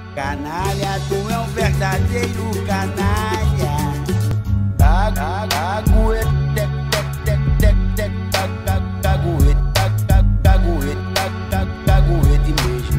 Canalha, tu é um verdadeiro canalha. Caguete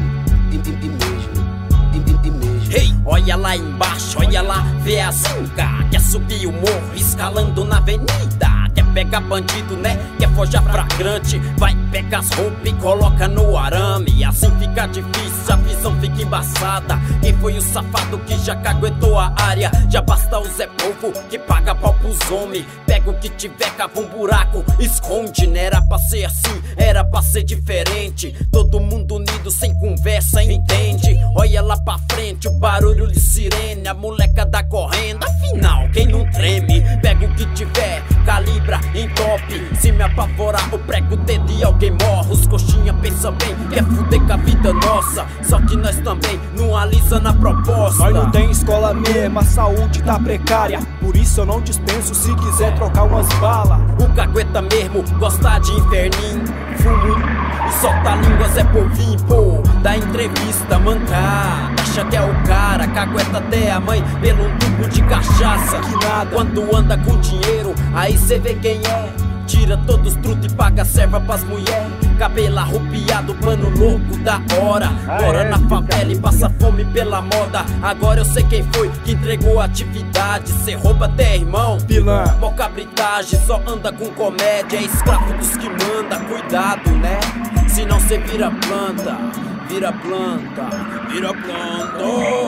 mesmo. Hey, olha lá embaixo, olha lá, vê a zinga. Quer subir o morro, escalando na avenida. Quer pegar bandido, né? Quer forjar flagrante. Vai, pega as roupas e coloca no arame. Assim fica difícil, a visão fica embaçada. Quem foi o safado que já caguetou a área? Já basta o Zé Povo que paga pau pros homens. Pega o que tiver, cava um buraco, esconde. Não era pra ser assim, era pra ser diferente. Todo mundo unido, sem conversa, entende? Olha lá pra frente, o barulho de sirene. A molecada correndo, afinal, quem não treme? Pega o que tiver, calibra, entope. Se me apavorar, eu prego o dedo e alguém morre. Os coxinha pensa bem, quer fuder com a vida nossa. Só que nós também não alisa na proposta. Nós não tem escola mesmo, a saúde tá precária. Por isso eu não dispenso se quiser trocar umas balas. O cagueta mesmo gosta de inferninho. Fumo e solta línguas é povinho, pô. Da entrevista mancada, acha que é o cara. Cagueta até a mãe pelo tubo de cachaça. Que nada. Quando anda com dinheiro, aí cê vê quem é. Tira todos truta e paga serva pras mulher. Cabelo arrupiado, pano louco da hora. Mora na favela e passa fome pela moda. Agora eu sei quem foi que entregou a atividade. Cê rouba até irmão, Pilã. pouca britagem, só anda com comédia. É escravo dos que manda, cuidado né. Senão cê vira planta, vira planta, vira planta.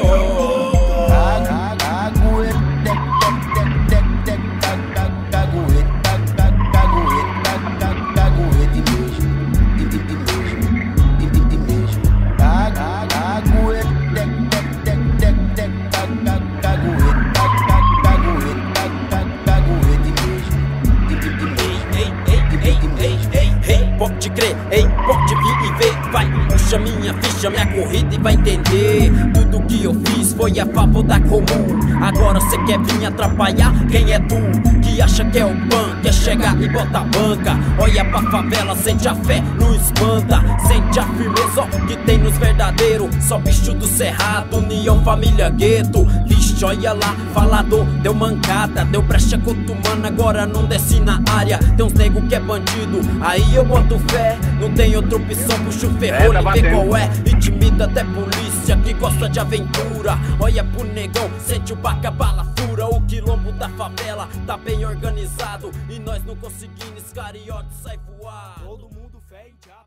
Pode crer, ei, pode vir e ver. Vai, puxa minha ficha, minha corrida e vai entender. Tudo que eu fiz foi a favor da comum. Agora cê quer vir atrapalhar? Quem é tu? Que acha que é o pan, quer chegar e bota a banca. Olha pra favela, sente a fé, não espanta. Sente a firmeza ó, que tem nos verdadeiros. Só bicho do cerrado, união, família, gueto. Vixe, olha lá, falador, deu mancada. Deu brecha cotumana, agora não desce na área. Tem uns nego que é bandido, aí eu boto fé. Não tem outra opção, puxa o ferrolho e vê qual é. Intimida até polícia que gosta de aventura. Olha pro negão, sente o baca, bala fura. O quilombo da favela tá bem organizado e nós não conseguimos, cariote sai voar. Todo mundo fé em diabo.